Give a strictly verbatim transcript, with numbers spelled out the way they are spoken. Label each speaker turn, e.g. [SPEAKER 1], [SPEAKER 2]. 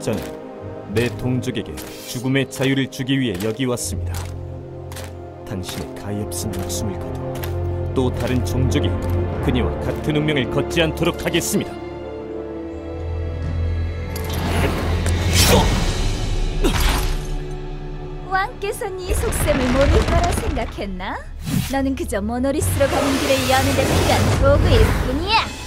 [SPEAKER 1] 저는 내 동족에게 죽음의 자유를 주기 위해 여기 왔습니다. 당신의 가엾은 목숨을 거둬 또 다른 종족이 그녀와 같은 운명을 걷지 않도록 하겠습니다.
[SPEAKER 2] 왕께서 네 속셈을 모를 거라 생각했나? 너는 그저 모노리스로 가는 길을 여는데 필요한 도구일 뿐이야.